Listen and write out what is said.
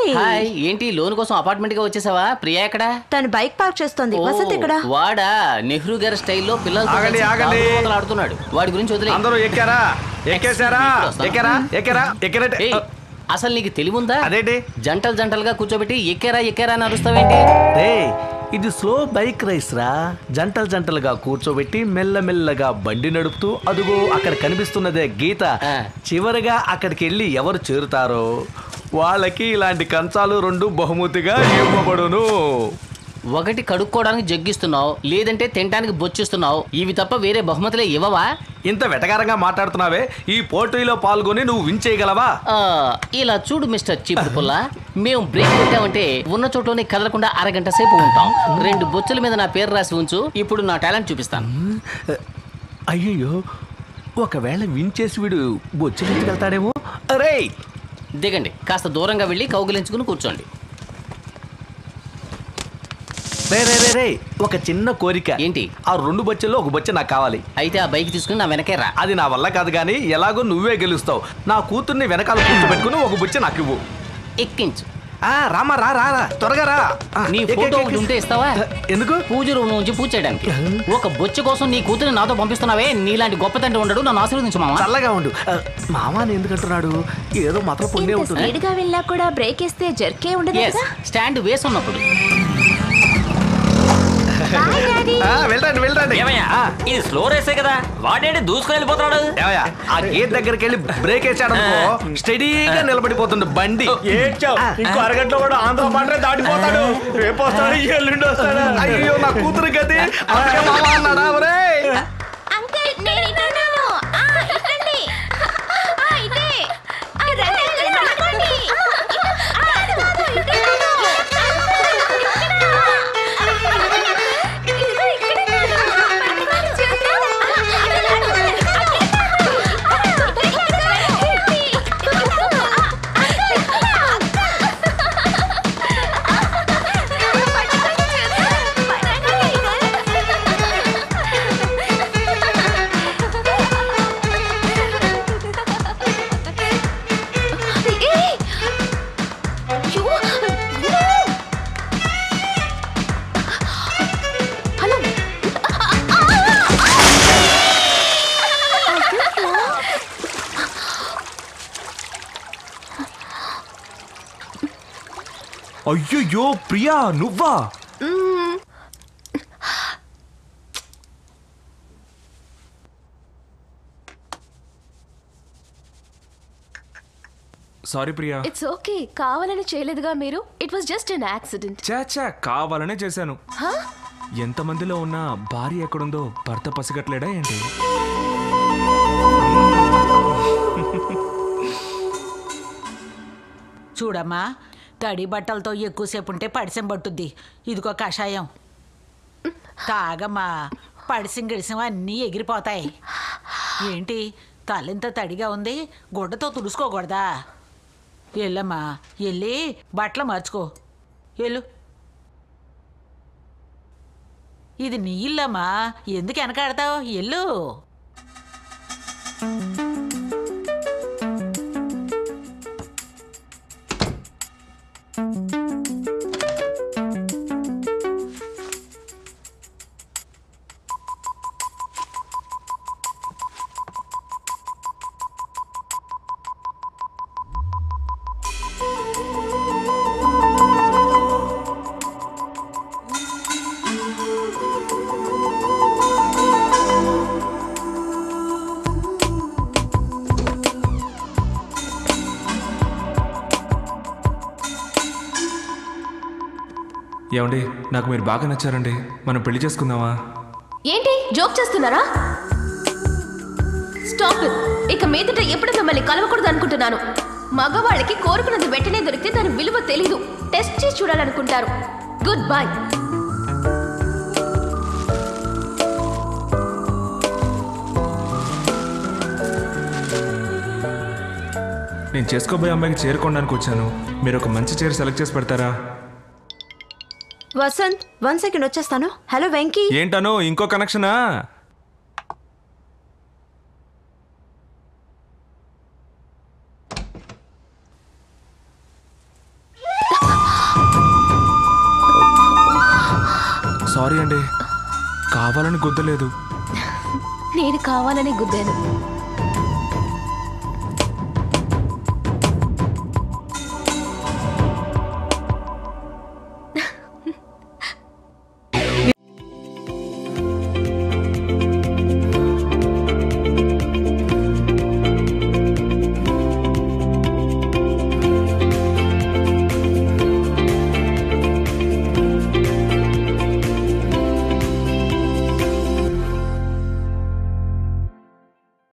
Hi, ఏంటి loan కోసం apartment గా వచ్చేసావా? ప్రియా ఎక్కడ? తను బైక్ పార్క్ చేస్తోంది. వసంత్ ఎక్కడ? వాడా నెహ్రూ గారి స్టైల్లో పిల్లలతో ఆడుతున్నాడు. వాడి గురించి వదిలే. అందరూ ఎక్కారా? ఎక్కేసారా? ఎక్కారా? ఎక్కారా? ఎక్కరంటే అసలు నీకు తెలివుందా? అదేంటి జంటలు జంటలుగా కూర్చోబెట్టి ఎక్కారా ఎక్కారా అని అరుస్తావేంటి? ఇది స్లో బైక్ రైస్ రా. జంటలు జంటలుగా కూర్చోబెట్టి మెల్లమెల్లగా బండి నడుపుతూ అదుగో అక్కడ కనిపిస్తున్నదే గీత. చివరిగా అక్కడికి వెళ్ళి ఎవరు చేరుతారో వాళ్ళకి ఇలాంటి కంచాలు 2 బహుమతిగా ఇవ్వబడును. ఒకటి కడుక్కోవడానికి జగ్గిస్తున్నావు, లేదంటే తినడానికి బొచ్చిస్తున్నావు. ఇవి తప్ప వేరే బహుమతులే ఇవ్వవా? ఇంత వెటకారంగా మాట్లాడుతున్నావే, ఈ పోటీలో పాల్గొని నువ్వు విన్ చేయగలవా? ఇలా చూడు మిస్టర్ చీపుడు పుల్ల, మేము బ్రేక్ పెట్టామంటే ఉన్న చోటలోనే కదలకుండా అరగంట సేపు ఉంటాం. 2 బొచ్చుల మీద నా పేరు రాసి ఉంచు, ఇప్పుడు నా టాలెంట్ చూపిస్తాను. అయ్యో, ఒకవేళ విన్ చేసి వీడు బొచ్చులు వెళ్తాడేమో. అరే దిగండి, కాస్త దూరంగా వెళ్ళి కౌగిలించుకుని కూర్చోండి. రే ఒక చిన్న కోరిక. ఏంటి? ఆ 2 బొచ్చుల్లో ఒక బొచ్చ నాకు కావాలి. అయితే ఆ బైక్ తీసుకుని నా వెనకే రా. అది నా వల్ల కాదు కానీ ఎలాగో నువ్వే గెలుస్తావు. నా కూతుర్ని వెనకాల కూర్చోబెట్టుకుని ఒక బొచ్చ నాకు ఇవ్వు. ఎక్కించు. రామా రా రా త్వరగా రా. నీ ఫోటో ఒకటి ఉంటే ఇస్తావా? ఎందుకు? పూజ రూమ్ నుంచి పూజ చేయడానికి. ఒక బొచ్చ కోసం నీ కూతురు నాతో పంపిస్తున్నావే. నీలాంటి గొప్ప తండ్రి ఉండడు. నన్ను ఆశీర్వదించు మామ. చల్లగా ఉండు. మామాని ఎందుకంటున్నాడు? ఏదో మాత్రం పుణ్యం ఉంటుంది. స్పీడ్గా వెళ్ళా కూడా బ్రేక్ వేస్తే జర్కే ఉండదు కదా. స్టాండ్ వేసి ఉన్నప్పుడు. వెళ్ళండి. ఇది స్లో రేసే కదా, వాడేంటి దూసుకుని వెళ్ళిపోతున్నాడు? ఆ గేట్ దగ్గరికి వెళ్ళి బ్రేక్ వేసాడు స్టడీగా నిలబడిపోతుంది బండి. ఇంకో అరగంటలో కూడా ఆంధ్ర పంట దాటిపోతాడు. రేపు వస్తాడు, ఎల్లుండి వస్తాడు. అయ్యో నా కూతురు గది అన్నాడా? అయ్యో ప్రియా, నువ్వా? సారీ ప్రియా. ఇట్స్ ఓకే, కావాలని చేయలేదుగా మీరు. It was just an accident. చాచా, కావాలనే చేశాను. ఎంతమందిలో ఉన్న భార్య ఎక్కడుందో భర్త పసిగట్లేడా ఏంటి? చూడమ్మా, తడి బట్టలతో ఎక్కువసేపు ఉంటే పడిసం పట్టుద్ది. ఇదిగో కషాయం తాగమ్మా. పడిసం గిడిసం అన్నీ ఎగిరిపోతాయి. ఏంటి తలెంత తడిగా ఉంది, గుడ్డతో తుడుచుకోకూడదా? వెళ్ళమ్మా, వెళ్ళి బట్టలు మార్చుకో. వెళ్ళు. ఇది నీ ఇల్లమ్మా, ఎందుకు వెనకాడతావు? వెళ్ళు. ఏమండి, నాకు మీరు బాగా నచ్చారండి. మనం పెళ్లి చేసుకుందామా? ఏంటి జోక్ చేస్తున్నారా? Stop it. ఇక మీదట ఎప్పుడు మిమ్మల్ని కలవకూడదు అనుకుంటున్నాను. మగవాళ్ళకి కోరుకున్నది వెంటనే దొరికితే దాని విలువ తెలీదు. టెస్ట్ చేసి చూడాలనుకుంటారు. Good bye. నేను చేసుకోబోయే అమ్మాయికి చేరుకోవడానికి వచ్చాను. మీరు ఒక మంచి చీర సెలెక్ట్ చేసి పెడతారా? వసంత్, 1 సెకండ్ వచ్చేస్తాను. హలో వెంకీ. ఏంటను ఇంకో కనెక్షనా? సారీ అండి, కావాలని గుద్దలేదు. నేను కావాలని గుద్దాను.